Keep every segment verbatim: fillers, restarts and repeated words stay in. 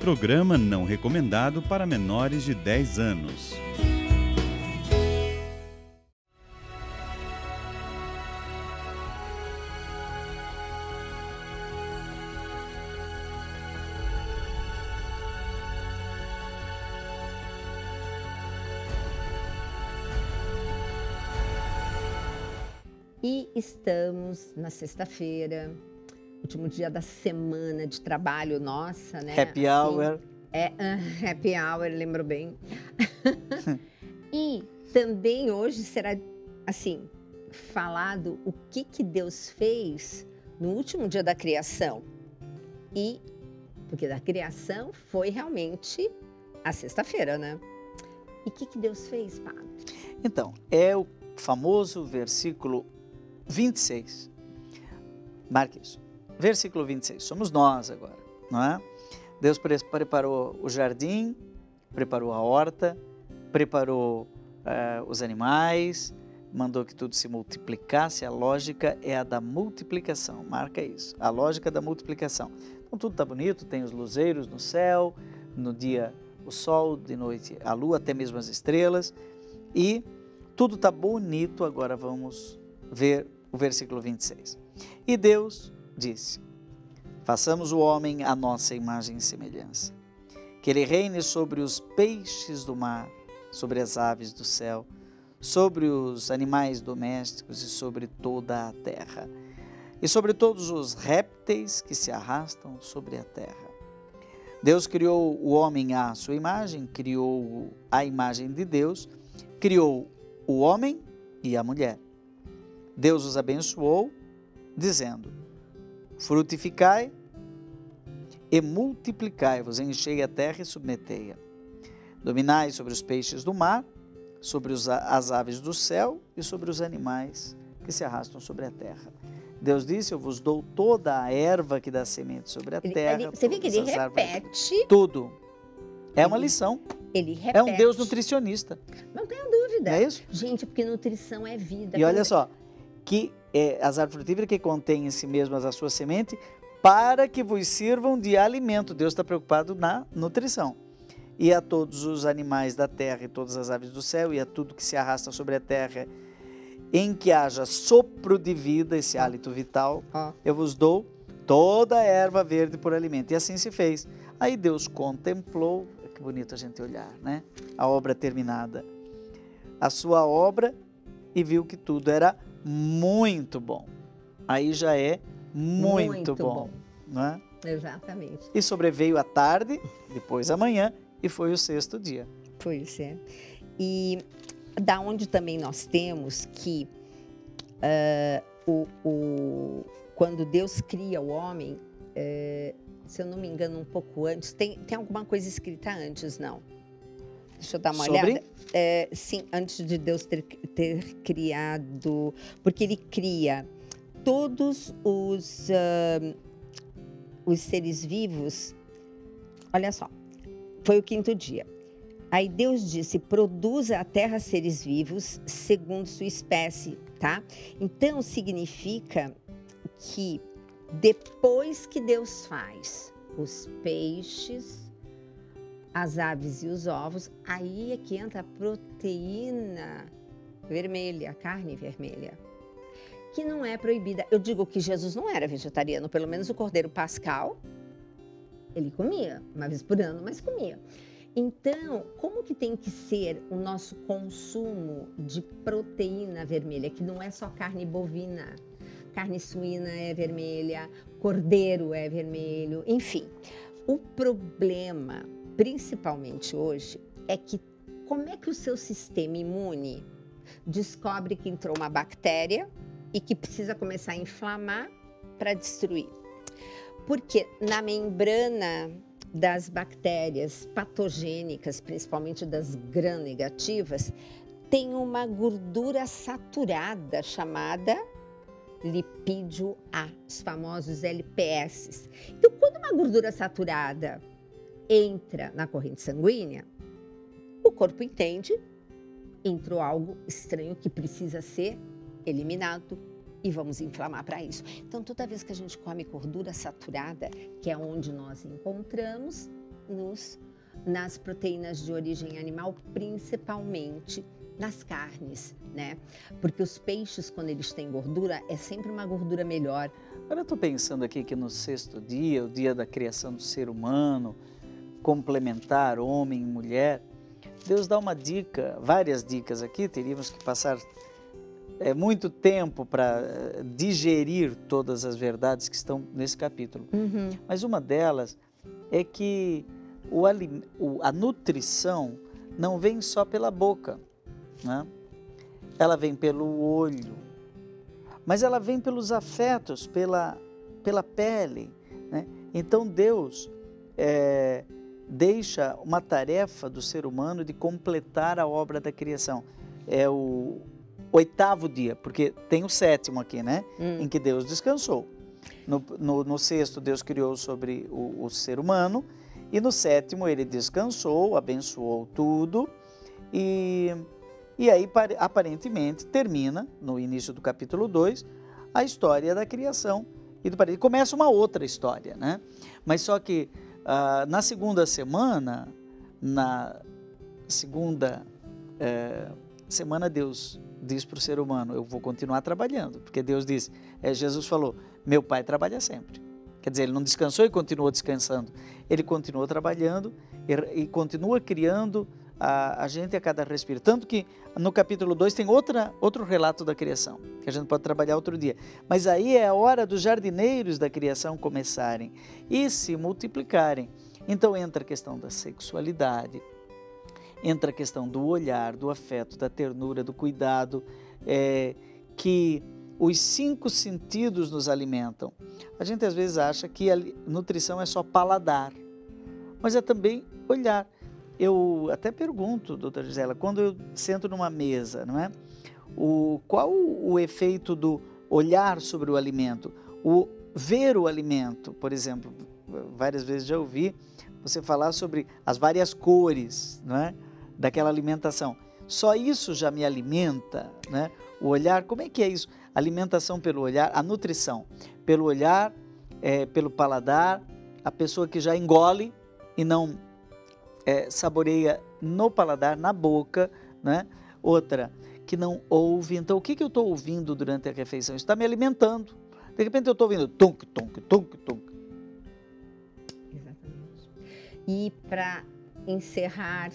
programa não recomendado para menores de dez anos. E estamos na sexta-feira, último dia da semana de trabalho nossa, né? Happy assim, hour. É, uh, happy hour, lembro bem. E também hoje será, assim, falado o que, que Deus fez no último dia da criação. E, porque da criação foi realmente a sexta-feira, né? E o que, que Deus fez, Padre? Então, é o famoso versículo vinte e seis. Marque isso. Versículo vinte e seis. Somos nós agora, não é? Deus preparou o jardim, preparou a horta, preparou uh, os animais, mandou que tudo se multiplicasse. A lógica é a da multiplicação. Marca isso. A lógica da multiplicação. Então tudo está bonito, tem os luzeiros no céu, no dia o sol, de noite a lua, até mesmo as estrelas. E tudo está bonito. Agora vamos ver o versículo vinte e seis. E Deus disse: façamos o homem à nossa imagem e semelhança, que ele reine sobre os peixes do mar, sobre as aves do céu, sobre os animais domésticos e sobre toda a terra, e sobre todos os répteis que se arrastam sobre a terra. Deus criou o homem à sua imagem, criou a imagem de Deus, criou o homem e a mulher. Deus os abençoou, dizendo: frutificai e multiplicai-vos, enchei a terra e submetei-a. Dominai sobre os peixes do mar, sobre os, as aves do céu e sobre os animais que se arrastam sobre a terra. Deus disse: eu vos dou toda a erva que dá semente sobre a Ele, terra. ele, você vê que ele repete. Árvores, tudo. É ele, uma lição. Ele repete. É um Deus nutricionista. Não tenha dúvida. É isso? Gente, porque nutrição é vida. E olha só, que é, as árvores frutíferas que contêm em si mesmas a sua semente, para que vos sirvam de alimento. Deus está preocupado na nutrição. E a todos os animais da terra e todas as aves do céu e a tudo que se arrasta sobre a terra, em que haja sopro de vida, esse hálito vital, oh. eu vos dou toda a erva verde por alimento. E assim se fez. Aí Deus contemplou, que bonito a gente olhar, né? A obra terminada. A sua obra, e viu que tudo era muito bom. Aí já é muito, muito bom, bom. Não é? Exatamente. E sobreveio a tarde, depois a manhã, e foi o sexto dia. Pois é. E da onde também nós temos que uh, o, o, quando Deus cria o homem, uh, se eu não me engano um pouco antes, tem, tem alguma coisa escrita antes, não? Deixa eu dar uma Sobre? olhada. É, sim, antes de Deus ter, ter criado, porque ele cria todos os, uh, os seres vivos. Olha só, foi o quinto dia. Aí Deus disse: produza a terra seres vivos segundo sua espécie, tá? Então significa que depois que Deus faz os peixes, as aves e os ovos, aí é que entra a proteína vermelha, a carne vermelha, que não é proibida. Eu digo que Jesus não era vegetariano, pelo menos o cordeiro pascal, ele comia, uma vez por ano, mas comia. Então, como que tem que ser o nosso consumo de proteína vermelha, que não é só carne bovina, carne suína é vermelha, cordeiro é vermelho, enfim. O problema, principalmente hoje, é que como é que o seu sistema imune descobre que entrou uma bactéria e que precisa começar a inflamar para destruir? Porque na membrana das bactérias patogênicas, principalmente das gram-negativas, tem uma gordura saturada chamada lipídio A, os famosos L P S. Então, quando uma gordura saturada entra na corrente sanguínea, o corpo entende, entrou algo estranho que precisa ser eliminado e vamos inflamar para isso. Então, toda vez que a gente come gordura saturada, que é onde nós encontramos nos, nas proteínas de origem animal, principalmente nas carnes, né? Porque os peixes, quando eles têm gordura, é sempre uma gordura melhor. Agora eu estou pensando aqui que no sexto dia, o dia da criação do ser humano, complementar, homem e mulher, Deus dá uma dica, várias dicas aqui, teríamos que passar é, muito tempo para digerir todas as verdades que estão nesse capítulo. Uhum. Mas uma delas é que o, o, a nutrição não vem só pela boca, né? Ela vem pelo olho, mas ela vem pelos afetos, pela, pela pele, né? Então Deus é, deixa uma tarefa do ser humano de completar a obra da criação. É o oitavo dia, porque tem o sétimo aqui, né? Hum. Em que Deus descansou. No, no, no sexto, Deus criou sobre o, o ser humano, e no sétimo ele descansou, abençoou tudo, e... E aí, aparentemente, termina, no início do capítulo dois, a história da criação. E do paraíso. Começa uma outra história, né? Mas só que ah, na segunda semana, na segunda eh, semana, Deus diz para o ser humano, eu vou continuar trabalhando. Porque Deus diz, eh, Jesus falou, meu Pai trabalha sempre. Quer dizer, ele não descansou e continuou descansando. Ele continuou trabalhando e, e continua criando A, a gente a cada respiro. Tanto que no capítulo dois tem outra, outro relato da criação, que a gente pode trabalhar outro dia. Mas aí é a hora dos jardineiros da criação começarem e se multiplicarem. Então entra a questão da sexualidade, entra a questão do olhar, do afeto, da ternura, do cuidado, é, que os cinco sentidos nos alimentam. A gente às vezes acha que a nutrição é só paladar, mas é também olhar. Eu até pergunto, doutora Gisela, quando eu sento numa mesa, não é? O, qual o efeito do olhar sobre o alimento? O ver o alimento, por exemplo, várias vezes já ouvi você falar sobre as várias cores, não é? Daquela alimentação. Só isso já me alimenta, né? O olhar, como é que é isso? Alimentação pelo olhar, a nutrição pelo olhar, é, pelo paladar, a pessoa que já engole e não É, saboreia no paladar, na boca, né? Outra, que não ouve. Então, o que, que eu estou ouvindo durante a refeição? Isso está me alimentando. De repente, eu estou ouvindo tunk, tunk, tunk, tunk. Exatamente. E para encerrar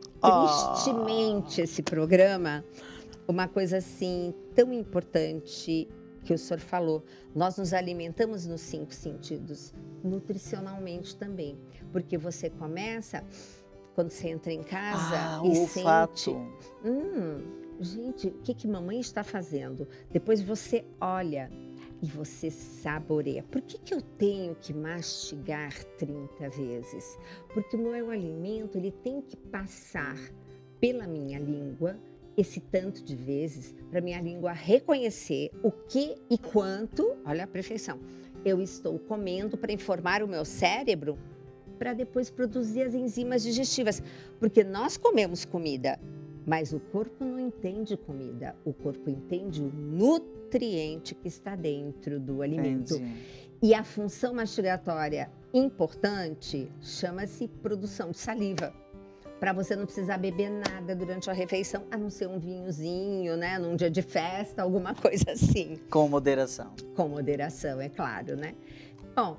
Ah. tristemente esse programa, uma coisa assim tão importante que o senhor falou, nós nos alimentamos nos cinco sentidos, nutricionalmente também, porque você começa, quando você entra em casa ah, e o olfato. sente, hum, gente, o que que mamãe está fazendo? Depois você olha e você saboreia. Por que que eu tenho que mastigar trinta vezes? Porque o meu alimento, ele tem que passar pela minha língua esse tanto de vezes para minha língua reconhecer o que e quanto, olha a perfeição, eu estou comendo para informar o meu cérebro para depois produzir as enzimas digestivas. Porque nós comemos comida, mas o corpo não entende comida, o corpo entende o nutriente que está dentro do alimento. Entendi. E a função mastigatória importante chama-se produção de saliva. Para você não precisar beber nada durante a refeição, a não ser um vinhozinho, né? Num dia de festa, alguma coisa assim. Com moderação. Com moderação, é claro, né? Bom,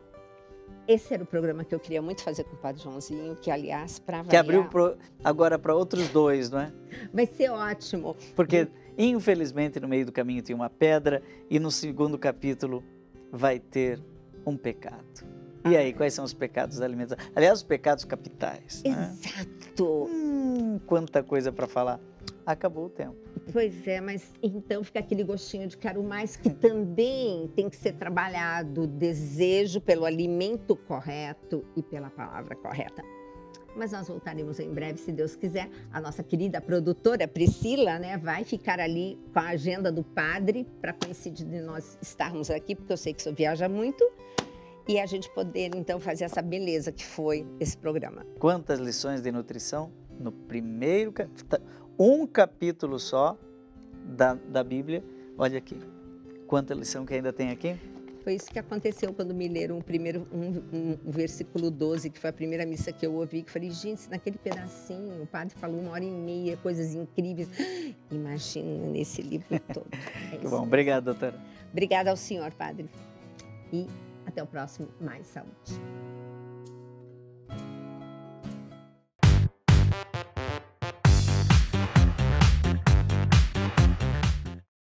esse era o programa que eu queria muito fazer com o Padre Joãozinho, que, aliás, para variar... Que abriu pro, agora para outros dois, não é? Vai ser ótimo. Porque, infelizmente, no meio do caminho tem uma pedra e no segundo capítulo vai ter um pecado. E aí, quais são os pecados da alimentação? Aliás, os pecados capitais. Né? Exato. Hum, quanta coisa para falar. Acabou o tempo. Pois é, mas então fica aquele gostinho de quero mais, que também tem que ser trabalhado, o desejo pelo alimento correto e pela palavra correta. Mas nós voltaremos em breve, se Deus quiser. A nossa querida produtora Priscila, né, vai ficar ali com a agenda do padre para coincidir de nós estarmos aqui, porque eu sei que o senhor viaja muito. E a gente poder, então, fazer essa beleza que foi esse programa. Quantas lições de nutrição no primeiro capítulo, um capítulo só da, da Bíblia. Olha aqui, quanta lição que ainda tem aqui. Foi isso que aconteceu quando me leram o primeiro, um, um, o versículo doze, que foi a primeira missa que eu ouvi, que falei, gente, naquele pedacinho, o padre falou uma hora e meia, coisas incríveis. Imagina nesse livro todo. É Que isso. bom, obrigado, doutora. Obrigada ao senhor, padre. E até o próximo Mais Saúde.